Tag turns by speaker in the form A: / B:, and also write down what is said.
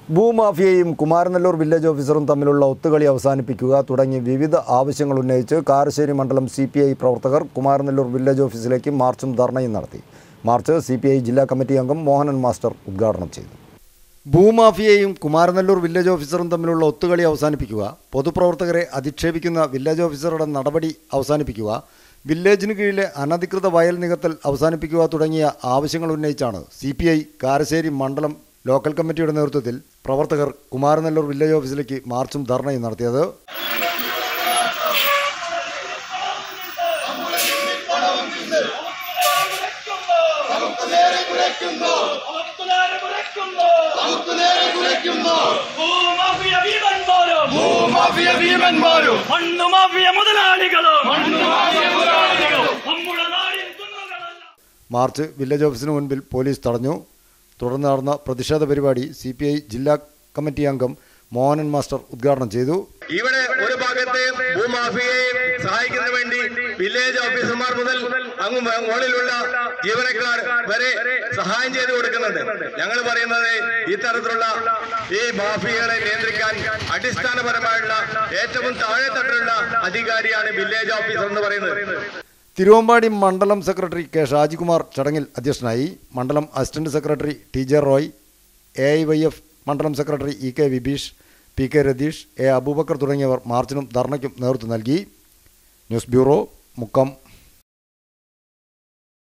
A: ഭൂമാഫിയയും Kumaranellur village ഓഫീസറും തമ്മിലുള്ള ഒത്തുകളി അവസാനിപ്പിക്കുക തുടങ്ങി വിവിധ ആവശ്യങ്ങൾ ഉന്നയിച്ച് കാരശ്ശേരി മണ്ഡലം CPI പ്രവർത്തകർ കുമാരനെല്ലൂർ വില്ലേജ് ഓഫീസിലേക്ക് മാർച്ചും ധർണയും നടത്തി. മാർച്ച് CPI ജില്ലാ കമ്മിറ്റി അംഗം മോഹനൻ മാസ്റ്റർ ഉദ്ഘാടനം ചെയ്തു. ഭൂമാഫിയയും കുമാരനെല്ലൂർ വില്ലേജ് ഓഫീസറും തമ്മിലുള്ള ഒത്തുകളി അവസാനിപ്പിക്കുക, പൊതുപ്രവർത്തകരെ അധിക്ഷേപിക്കുന്ന വില്ലേജ് ഓഫീസറുടെ നടപടി അവസാനിപ്പിക്കുക, വില്ലേജിന് കീഴിലെ അനധികൃത വയൽ നികത്തൽ അവസാനിപ്പിക്കുക തുടങ്ങിയ ആവശ്യങ്ങൾ ഉന്നയിച്ചാണ് CPI കാരശ്ശേരി മണ്ഡലം ലോക്കൽ കമ്മിറ്റിയുടെ നേതൃത്വത്തിൽ പ്രവർത്തകർ കുമാരനെല്ലൂർ വില്ലേജ് ഓഫീസിലേക്ക് മാർച്ചും ധർണയും നടത്തിയത്. മാർച്ച് വില്ലേജ് ഓഫീസിന് മുൻപിൽ പോലീസ് തടഞ്ഞു. തുടർന്ന് നടന്ന പ്രതിഷേധ പരിപാടി CPI ജില്ലാ കമ്മിറ്റി അംഗം മോഹനൻ മാസ്റ്റർ ഉദ്ഘാടനം ചെയ്തു.
B: ഇവിടെ ഒരു ഭാഗത്തെ ഭൂമാഫിയയെ സഹായിക്കുന്നതിന് വേണ്ടി വില്ലേജ് ഓഫീസർമാർ മുതൽ അങ്ങ് മുകളിലുള്ള ജീവനക്കാർ വരെ സഹായം ചെയ്തു കൊടുക്കുന്നുണ്ട്. ഞങ്ങൾ പറയുന്നത് ഇത്തരത്തിലുള്ള ഈ മാഫിയകളെ നിയന്ത്രിക്കാൻ അടിസ്ഥാനപരമായുള്ള ഏറ്റവും താഴെത്തട്ടിലുള്ള അധികാരിയാണ് വില്ലേജ് ഓഫീസർ എന്ന് പറയുന്നത്.
A: തിരുവമ്പാടി മണ്ഡലം സെക്രട്ടറി K. ഷാജികുമാർ ചടങ്ങിൽ അധ്യക്ഷനായി. മണ്ഡലം assistant secretary TJ Roy, AIYF മണ്ഡലം സെക്രട്ടറി EK Vibeesh, PK Ratheesh, A. Aboobacker തുടങ്ങിയവർ മാർച്ചിനും ധർണയ്ക്കും നേതൃത്വം നൽകി. News bureau, Mukkam.